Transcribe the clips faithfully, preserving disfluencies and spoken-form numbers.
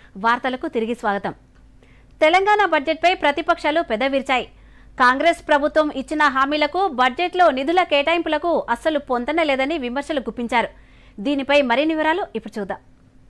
వార్తలకు తిరిగి స్వాగతం. తెలంగాణ బడ్జెట్పై ప్రతిపక్షాలు పెదవిర్చాయి. కాంగ్రెస్ ప్రభుత్వం ఇచ్చిన హామీలకు బడ్జెట్లో నిధుల కేటాయింపులకు అస్సలు పొంతన లేదని విమర్శలు గుప్పించారు. దీనిపై మరిన్ని వివరాలు ఇప్పుడు చూద్దాం.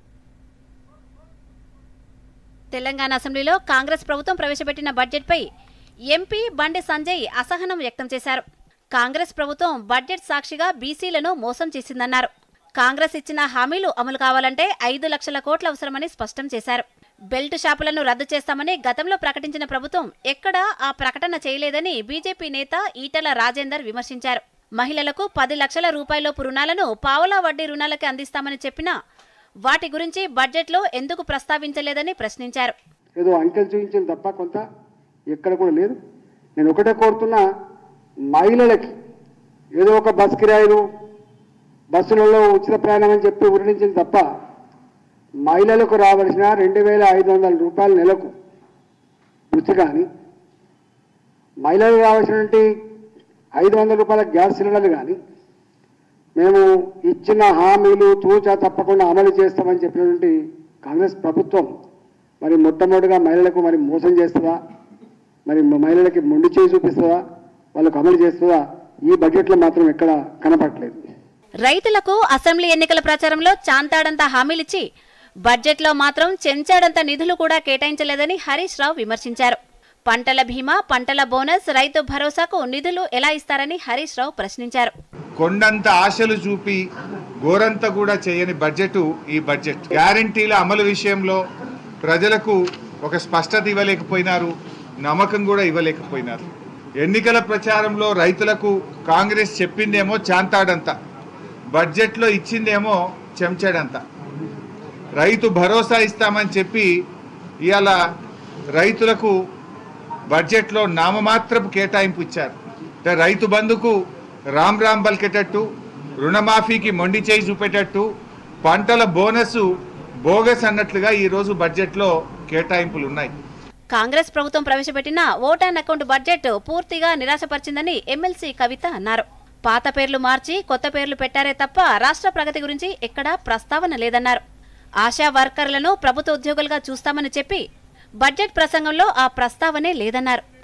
తెలంగాణ అసెంబ్లీలో కాంగ్రెస్ ప్రభుత్వం ప్రవేశపెట్టిన బడ్జెట్పై ఎంపీ బండి సంజయ్ అసహనం వ్యక్తం చేశారు. కాంగ్రెస్ ప్రభుత్వం బడ్జెట్ సాక్షిగా బీసీలను మోసం చేసిందన్నారు. కాంగ్రెస్ ఇచ్చిన హామీలు అమలు కావాలంటే ఐదు లక్షల కోట్ల అవసరమని స్పష్టం చేశారు. బెల్ట్ షాపులను రద్దు చేస్తామని గతంలో ప్రకటించిన ప్రభుత్వం ఎక్కడా ఆ ప్రకటన చేయలేదని బీజేపీ నేత ఈటెల రాజేందర్ విమర్శించారు. మహిళలకు పది లక్షల రూపాయలలోపు రుణాలను పావలా వడ్డీ రుణాలకి అందిస్తామని చెప్పినా వాటి గురించి బడ్జెట్లో ఎందుకు ప్రస్తావించలేదని ప్రశ్నించారు. ఏదో అంకెలు చూపించిన తప్ప కొంత ఎక్కడ కూడా లేదు. నేను ఒకటే కోరుతున్నా, మహిళలకి ఏదో ఒక బస్ కిరాయిలు బస్సులలో ఉచిత ప్రయాణం అని చెప్పి ఉరణించింది తప్ప మహిళలకు రావాల్సిన రెండు వేల ఐదు వందల రూపాయల నెలకు వృత్తి కానీ, మహిళలకు రావాల్సినటువంటి ఐదు వందల రూపాయల గ్యాస్ సిలిండర్లు కానీ మేము ఇచ్చిన హామీలు తూచా తప్పకుండా అమలు చేస్తామని చెప్పినటువంటి కాంగ్రెస్ ప్రభుత్వం మరి మొట్టమొదటిగా మహిళలకు మరి మోసం చేస్తుందా, మరి మహిళలకి మొండి చేయి చూపిస్తుందా, వాళ్ళకు అమలు చేస్తుందా, ఈ బడ్జెట్లో మాత్రం ఎక్కడ కనపడలేదు. రైతులకు అసెంబ్లీ ఎన్నికల ప్రచారంలో చాంతాడంత హామీలిచ్చి బడ్జెట్లో మాత్రం చెంచాడంత నిధులు కూడా కేటాయించలేదని హరీష్ రావు విమర్శించారు. పంటల బీమా, పంటల బోనస్, రైతు భరోసాకు నిధులు ఎలా ఇస్తారని హరీష్ రావు ప్రశ్నించారు. కొండంత ఆశలు చూపి గోరంత కూడా చేయని బడ్జెట్ ఈ బడ్జెట్. గ్యారంటీల అమలు విషయంలో ప్రజలకు ఒక స్పష్టత ఇవ్వలేకపోయినారు, నమ్మకం కూడా ఇవ్వలేకపోయినారు. ఎన్నికల ప్రచారంలో రైతులకు కాంగ్రెస్ చెప్పిందేమో చాంతాడంత, బడ్జెట్లో ఇచ్చిందేమో చెంచాడంత. రైతు భరోసా ఇస్తామని చెప్పి ఇవాళ రైతులకు బడ్జెట్లో నామమాత్రపు కేటాయింపు ఇచ్చారు. రైతు బంధుకు రామ్ రామ్ పలికేటట్టు, రుణమాఫీకి మొండి చేయి చూపేటట్టు, పంటల బోనస్ బోగస్ అన్నట్లుగా ఈరోజు బడ్జెట్లో కేటాయింపులు ఉన్నాయి. కాంగ్రెస్ ప్రభుత్వం ప్రవేశపెట్టిన ఓట్ అండ్ అకౌంట్ బడ్జెట్ పూర్తిగా నిరాశపరిచిందని ఎమ్మెల్సీ కవిత అన్నారు. పాత పేర్లు మార్చి కొత్త పేర్లు పెట్టారే తప్ప రాష్ట్ర ప్రగతి గురించి ఎక్కడా ప్రస్తావన లేదన్నారు. ఆశా వర్కర్లను ప్రభుత్వ ఉద్యోగులుగా చూస్తామని చెప్పి బడ్జెట్ ప్రసంగంలో ఆ ప్రస్తావనే లేదన్నారు.